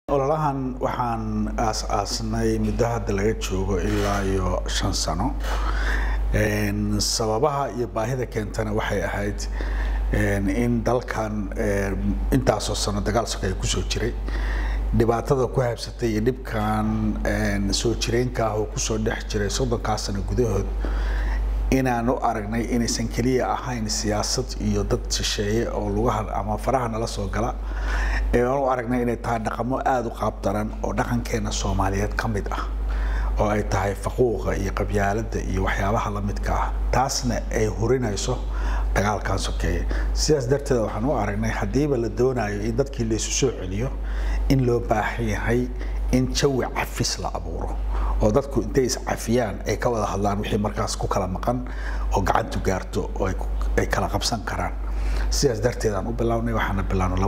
ololahan waxaan aas-aasnay muddo hadda laga joogo ilaa iyo 5 sano sababaha iyo baahida keentana waxay ahayd in dalkan intaasoo sano dagaal sokay ku soo jiray dhibaatada ku habsatay iyo dhibkan soo jireenka ah oo ku soo dhex jiray 30 sano gudahood inaanu aragnay inaysan kaliya ahayn siyaasad iyo dad shisheeye oo lugaha ama faraha nala soo gala aanu aragnay inay tahay dhaqamo aad u qaab daran oo dhaqankeena Soomaaliyeed kamid ah oo ay tahay faquuqa iyo qabyaaladda iyo waxyaabaha la midka ah taasna ay hurinayso dagaalkan sokeeye sidaas darteed waxaan u aragnay hadiiba la doonayo in dadkii la isu soo celiyo in loo baahan yahay in jawi cafis la abuuro oo dadku intay is cafiyaan ay ka wada hadlaan wixii markaas ku kala maqan oo gacantu gaarto oo ay kala qabsan karaan sidaas darteed aan u bilawnay waxaan bilawnay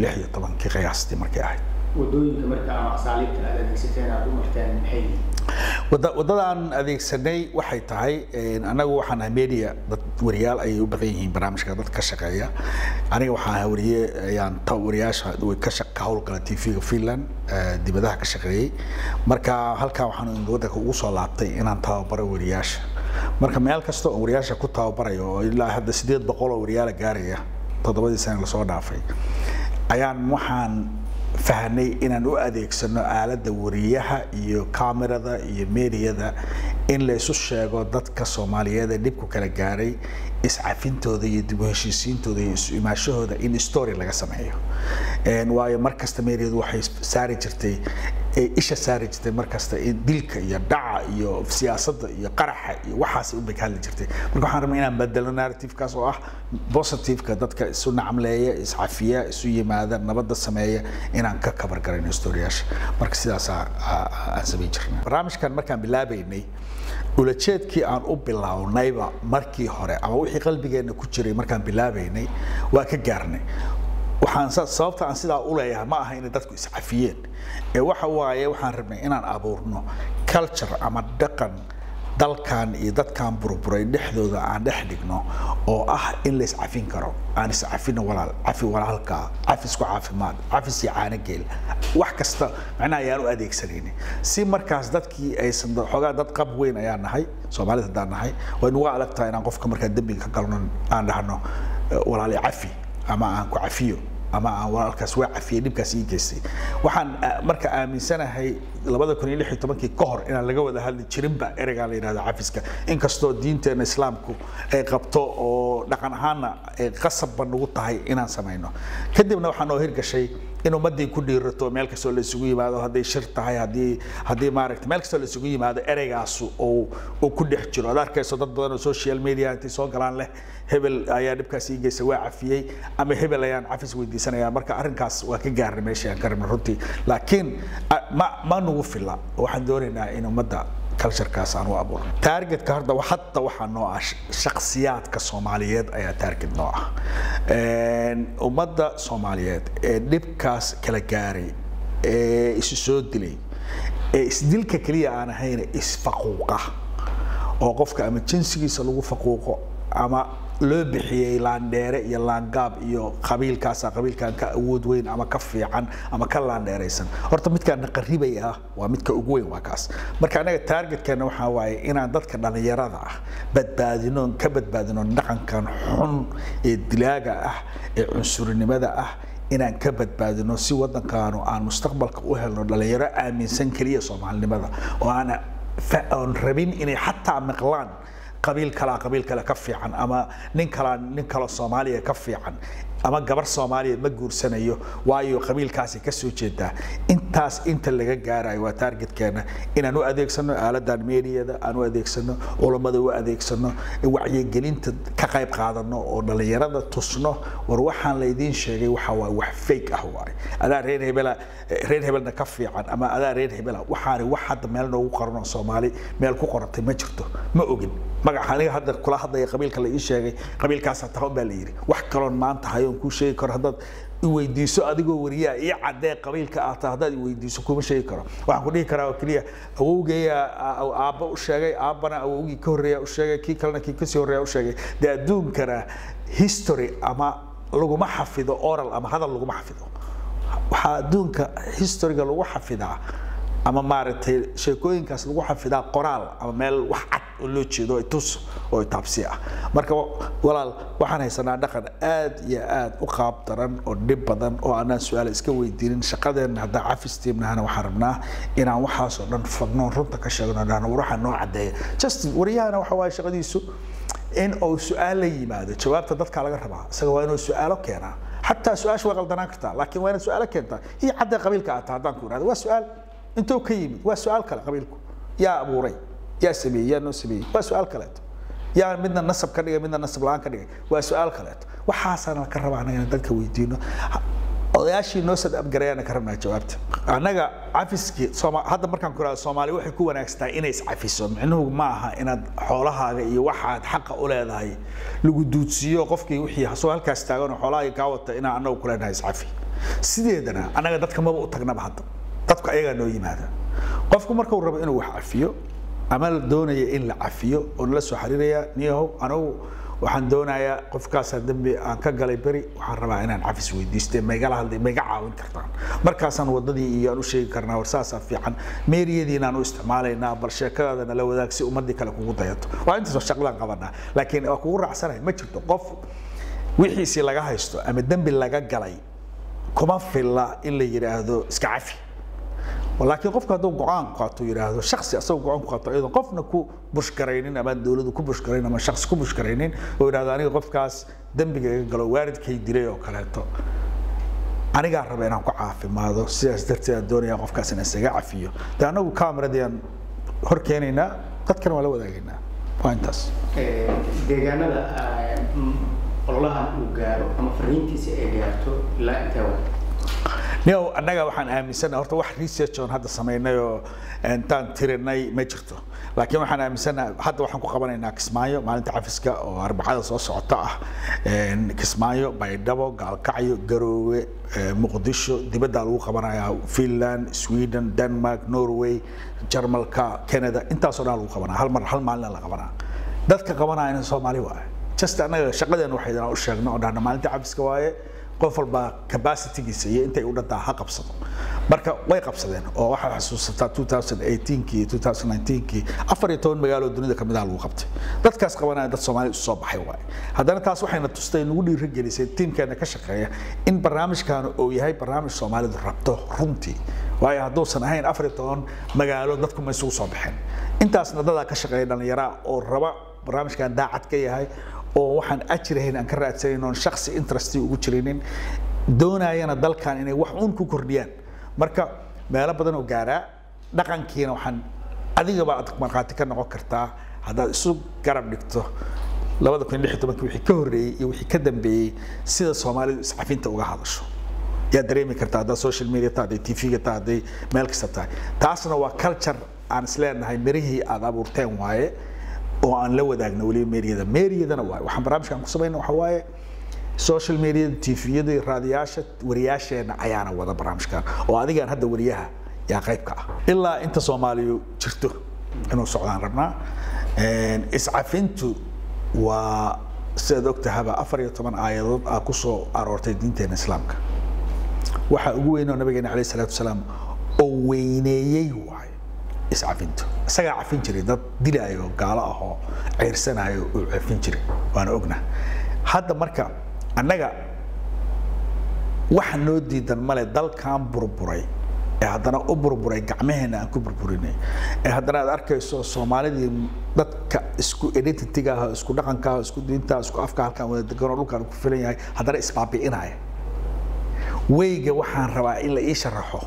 2016 qiyaastii markay ahayd wadooyinka marka ama asaaliibta aad adeegsateen aad u marteen maxay wadadaan adeegsanay waxay tahay anagu waxaan ahay media dad wariyaal ay u badan yihiin barnaamijka dad ka shaqeeya aniga waxaan ahay wariye ayaan wariyaasha way ka shaqeeya howlgala TV-ga Finland dibadaha ka shaqeeyay marka halka waxaan waddanka ugu soo laabtay inaan tababaro wariyaasha marka meel kasta oo wariyaasha ku tababarayo oo ilaa hadda 800 oo wariyaal gaaraya 7 sano la soo dhaafay ayaan waxaan fahanay inaan u adeegsano aaladda wariyaha iyo kamerada iyo meediyada in la isu sheego dadka Soomaaliyeed ee dibku kala gaaray iscafintooda iyo dib u heshiisiintooda iyo isu imaashahooda in story laga sameeyo waayo markasta meediyadu waxay saari jirtay isha saari jirtay markasta in dilka iyo dhaca iyo siyaasadda iyo qaraxa iyo waxaas u beekali jirtay marka waxaan rabnaa inaan bedelo narrative-kaas oo ah positive-ka dadka isu nacamleeya iscafiya isu yimaada nabadda sameeya inaan ka kabar garayno story-yaasha marka sidaas aan sameyn jirnay barnaamijkan markaan bilaabaynay ulajeedkii aan u bilawnayba markii hore ama wixii qalbigeena ku jiray markaan bilaabaynay waa ka gaarnay waxaan sababta aan sidaa u leeyahay ma aha in dadku iscafiyeen waxa waaye waxaan rabnay inaan abuurno culture ama dhaqan dalkan iyo dadkan burburay dhexdooda aan dhex dhigno oo ah in la iscafin karo aan iscafino walaal cafi walaalka cafisku caafimaad cafis yaana geel wax kasta macnaha ayaan u adeegsanayna si markaas dadkii aysan xogaa dad qab weyn ayaan nahay Soomaalida hadaan nahay way nuga alagtaa inaan qofka marka dambiga ka galno aan dhahno walaal cafi ama aan ku cafiyo ama aan walaalkaas waa cafiyay dibkaas ii geystay waxaan marka aaminsanahay 2016 ka hor inaan laga wada hadli jirin ba ereyga la yiraahdo cafiska inkastoo diinteena islaamku ay qabto oo dhaqan ahaana ay qasab banugu tahay inaan sameeyno kadibna waxaan oo hirgashay in ummadii ku dhiirato meel kasta la isugu yimaado haday shir tahay hadii maaragtay meel kasta la isugu yimaado ereygaas oo ku dhex jiro adarkayso dad badan oo social media inta soo galaan leh hebel ayaa dibkaas ii geystay waa cafiyay ama hebel ayaan cafis weydiisanaya marka arrinkaas waa ka gaarnay meesha aan karno runtii laakiin ma nugu fila waxaan doonaynaa in ummadda culture-kaas aan u abuurno target-ka hadda waxaa noo ah shakhsiyaadka Soomaaliyeed ayaa target noo ah ummadda Soomaaliyeed ee dhibkaas kala gaaray ee isu soo dilay ee isdilka kaliya aan ahayn isfaquuqa oo qofka ama jinsigiisa lagu faquuqo ama loo bixiyay laandheere iyo laangaab iyo qabiilkan ka awood weyn ama ka fiican ama ka laandheeraysan horta midkaan qarribay ah waa midka ugu weyn waa kaas marka anaga target-keena waxa waaye inaan dadka dhalinyarada ah badbaadino dhaqankan xun ee dilaaga ah ee cunsurinimada ah inaan ka badbaadino si wadankaanu aan mustaqbalka u helno dhalinyaro aaminsan kaliya Soomaalinimada oo aan rabin inay xataa maqlaan qabiil kala ka fiican ama nin kala Soomaaliya ka fiican ama gabar Soomaaliyeed ma guursanayo waayo qabiilkaasi ka soo jeeda intaas inta laga gaarayo waa target-keena inaan u adeegsano aaladan meediyada aan u adeegsano culimada u adeegsano wacyigelinta ka qayb qaadano oo dhalinyarada tusno war waxaan la idin sheegay waxa waa wax fake ah waay adaa reer hebelna ka fiican ama adaa reer hebela waxaan wax hadda meel noogu qorno Soomaali meel ku qorantay ma jirto ma ogin magaca aniga hadda kula hadlay qabiilka la ii sheegay qabiilkaas tahay baa la yiri wax kaloon maanta hayo ku sheegi karo hadda weydiiso adigoo wariyaa ii cadee qabiilka ah haddaad weydiiso kuma sheegi karo waxaan ku dhihi karaa kaliya awowgeeya aabba u sheegay aabbana awowgii ka horeeya u sheegay kii kalena kii ka soo horeeya u sheegay adduunkana history ama laguma xafido oral ama hadal laguma xafido waxa adduunka historyga lagu xafidaa ama maaragtay sheekooyinkaas lagu xafidaa qoraal ama meel wax cad oo loo jeedo ay tus oo taabsi ah marka walaal waxaan haysanaa dhaqan aad iyo aad u qaab daran oo dhib badan oo aanan su'aal iska weydiinin shaqadeena hadda cafisteemnahana waxaan rabnaa inaan waxaas oo dhan fagno runta ka sheegno dhan waxa noo cadeeyo just wariyahana waxa way shaqadiisu in uu su'aal la yimaado jawaabta dadka laga rabaa isaga waa inuu su'aalo keenaa حتى سؤال شو غلطنا كرتا لكن وين سؤالك أنت هي عدا قبيلك أتهدان كون هذا وسؤال أنتو كيم وسؤال كلا قبيلكم يا أبو ري يا سبي يا نو سبي وسؤال كلا يا بدنا النصب كذا بدنا النصب لان كذا وسؤال كلا وحاسن الكرب عنا ندك ويدينه odayaashii noo sad abgareeyana ka rabnaa jawaabta anaga cafiski hadda markaan ku raado Soomaali waxay ku wanaagsan inay is cafiso micnuhu ma aha inaad xoolahaaga iyo waxaad xaq u leedahay lagu duudsiyo qofkii wixii soo halkaas taagan xoolahaaga ka wata inaan anagu ku leenahay is cafi sideedana anaga dadka ma u tagnaba hadda dadka ayaga noo yimaada qofku marka uu rabo inuu wax cafiyo ama doonaya in la cafiyo oo la soo xariiraya niyahow anagu waxaan doonayaa qofkaas dambi aan ka galay bari waxaan rabaa inaan cafis weydiistay meegal hadii meega caawin kartaan markaasaan wadadii iyo aan u sheegi karnaa warsaas fiican meeriyadiina aan u isticmaalaynaa bal sheekadana la wadaagsi ummadii kale kugu dayato waa inta soo shaqadan qabanaa laakiin waa kugu raacsanahay ma jirto qof wixiisi laga haysto ama dambi laga galay kuma filla in la yiraahdo iska cafi ولكن قفك هذا قعان قاتو يراهدو شخصي أسوي قعان قاتو أيضا قفنا كو بشكرينين أما الدولة كو بشكرين أما شخص كو بشكرينين ويراهداني قف كاس دنبي قالوا وارد كي يديريه وكالاتو أنا قاعد ربنا كو عافي ما هذا سياس درتي الدنيا قف كاس الناس عافيه ده أنا وكاميرا ديان هركينينا قد كانوا ولا وداقينا وانتس ديجانا والله وقالوا أما فرينتي سيجارتو لا أنت نيو أنا وحنا أمسنا هرت واحد ريسيرش عن هذا السمينا أنتان تريناي ما جرته لكن وحنا أمسنا حتى وحنا قبلنا إنك سمايو ما أنت عارف إسكا أو 4 صوص عطاء كسمايو بايدابو قال كعيو جروي مقدشو دي بدلوا قبلنا فنلند سويدن دنمارك نرويج جرمالكا كندا أنت صنعوا قبلنا هل ما لنا قبلنا ذاتك قبلنا إن الصومالي واي just أنا شقدنا وحيدنا وشغلنا وده ما أنت عارف إسكا واي قفل با capacity giisay intay u dhantaa ha qabsado marka way qabsadeen oo waxa xasuustaa 2018 2019 14 magaalo dunida kamid ah lagu qabtay dadkaas qabanaya dad Soomaali soo baxay waay hadana taas waxayna tustay nagu dhiirigelisay teamkeena ka shaqeeya in barnaamijkan uu yahay barnaamij Soomaalidu rabto runtii waayo haddoosan ahayn 14 magaalo dadku ma isugu soo baxeen intaasna dad ka shaqeeya dhalinyaro oo raba barnaamijkan daacad ka yahay oo waxaan ajirayn aan ka raadsanayno shakhsi interest ugu jirinin doonayana dalkan inay wax uun ku kordhiyaan marka meelo badan oo gaara dhaqankiina waxaan adiga ba aad marqaati ka noqon kartaa hadaad isu garab dhigto 2016 wixii ka horeeyay iyo wixii ka dambeeyay sida Soomaalidu iscafinta uga hadasho yaa dareemi kartaa hada social media taada TV-ga taada meel kasta tahay taasna waa culture aan isleenahay mirihii aad abuurteen waaye oo aan la wadaagno wali meeriyadana waay waxaan barnaamijkan ku sameeyno waxa waaye social media TV-yada raadiyaasha wariyaasheena ayaana wada barnaamijkan oo adigaan hadda wariyaha yaa qayb ka ah ilaa inta Soomaaliyu jirto inuu socdaan rabnaa iscafintu waa sida ogtahaba 14 aayadood ku soo aroortay diinteena islaamka waxa ugu weyn oo nabigeena kaleey salaatu wasalaam oo weyneeyay waay iscafintu isaga cafin jiray dad dilaayo gaala ah oo ciirsanayo oo cafin jiray waan ognaa hadda marka annaga waxa noo diidan male dalkan burburay ee haddana u burburay gacmaheena aan ku burburinay ee haddana aad arkayso Soomaalidii dadka isku identity-ga isku dhaqanka isku diinta isku afka halkan wada degan oo dhulkan ku filan yahay haddana isbaabi'inaya weyga waxaan rabaa in la ii sharaxo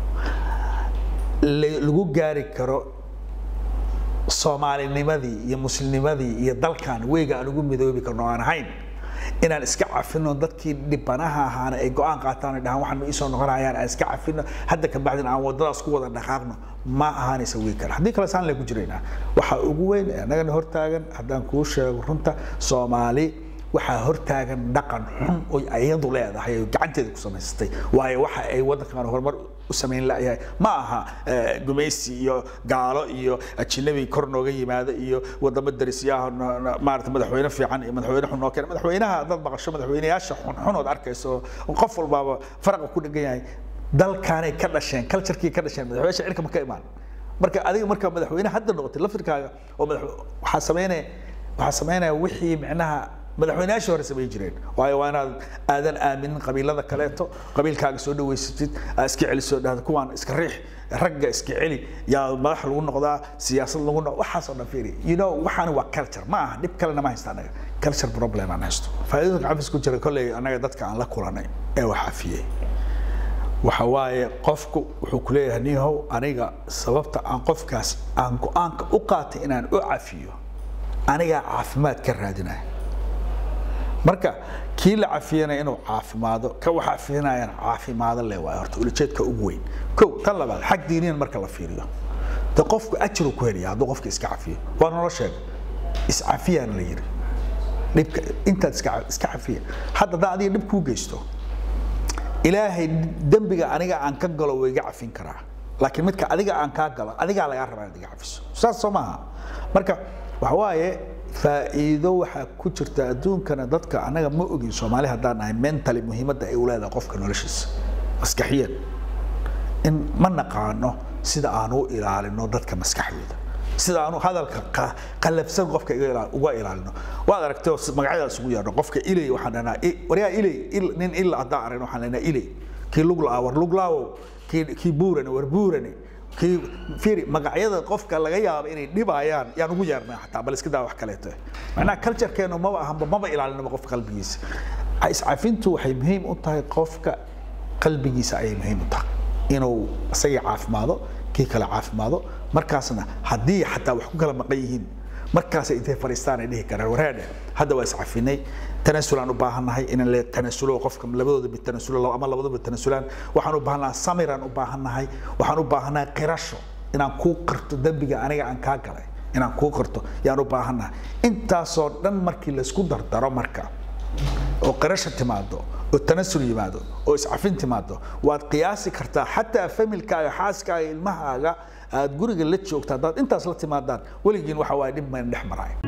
lagu gaari karo Soomaalinimadii iyo Muslimnimadii iyo dalkan weyga aan ugu midoobi karno aan ahayn inaan iska cafino dadkii dhibanaha ahaana ay go'aan qaataan dhahan waxaan ii soo noqonayaan aan iska cafino hadda ka bacdin aan wadadaas ku wada dhaqaaqno ma ahaanaysa way kale hadii kale saan la ku jireenaa waxa ugu weyn anaga hortaagan hadaan ku sheego runta Soomaali waxa hortaagan dhaqan xun oo ayadu leedahay gacanteeda ku samaystay waayo waxa ay wadankan horumar u sameyn laayahay ma aha gumaysi iyo gaalo iyo ajnabi kor nooga yimaada iyo wadamo darisiyaha maarta madaxweyne fiican iyo madaxweyne xun oo madaxweynaha dad baqasho madaxweynayaasha xun oo arkayso qof walba faraq ku dhigan yahay dalkaanay ka dhasheen culture-kii ka dhasheen madaxweynaha cirka ma ka imaan marka adiga marka madaxweyne hadda noqotay laftirkaaga oo waxa sameynaya wixii macnaha madaxweynayaashii hore sameey jireen waayo waa inaad aadan aaminin qabiilada kaleeto qabiilkaaga soo dhaweysatid iska celiso dhahdo kuwaan iska riix ragga iska celi yaa madax lagu noqdaa siyaasad lagu noqdo waxa soo dhaafiri waxaan waa culture ma aha dib kale ma haysta anaga culture problem aan haysto faa'iidada cafis ku jira kulay anaga dadka aan la kulanay ee waxa fiyay waxa waaye qofku wuxuu ku leeyahay nihow aniga sababta aan qofkaas aan go'aanka u qaatay inaan u cafiyo aniga caafimaad ka raadinayo marka kii la cafiyana inuu caafimaado ka waxa cafiyanaayaan caafimaad leh waa horta ujeedka ugu weyn tan labaad xaq diiniyan marka la fiiriyo ta qofku ajru ku heliya haduu qofka iska cafiyo waa nolosheed is cafiyaan la yiri dibka inta iska cafiya hadda daadii dib ku geysto ilaahay dambiga aniga aan ka galo way iga cafin karaa laakiin midka adiga aan ka galo adiga laga rabaa inaad iga cafiso saas Soomaa marka waxa waaye faa'iido waxa ku jirta adduunkana dadka anaga ma ogin Soomaali hadaan ahay mentally muhiimada ay u leedahay qofka noloshiisa maskaxiyan in ma naqaano sida aan u ilaalino dadka maskaxdooda sida aanu hadalka qalabsan qofka uga ilaalino waad aragtay magacyadaas ugu yeedho qofka ilay waxaan dhanaa wariya ilay nin illa hadda aragno waxaan leenahay ilay kii lug laawo kii buurani war buurani kii fiiri magacyada qofka laga yaabo inay dhibayaan yaan ugu yeernaa xataa bal iska daa wax kale tahay macna culture-keenu ma ilaalino qofka qalbigiisa iscafintu waxay muhiim u tahay qofka qalbigiisa ay muhiim u tahay inuu asaga caafimaado kii kala caafimaado markaasna hadii xataa wax ku kala maqan yihiin markaas intee fariistaan ay dhihi karaan waraade hadda waa iscafinay tanasulaan u baahanahay in la tanasulo qofka labadooda mid tanasulo ama labadooda mid tanasulaan waxaan u baahanahay samiran u baahanahay waxaan u baahanahay qirasho inaan ku qirto dambiga aniga aan ka galay inaan ku qirto yaan u baahanahay intaas oo dhan markii la isku dardaro marka oo qirasho timaado oo tanasul yimaado oo iscafin timaado waad qiyaasi kartaa xataa familkaaga xaaskaaga ilmahaaga aad guriga la joogtaa dad intaas la timaadaan waligiin waxa waa dhib ma dhex maray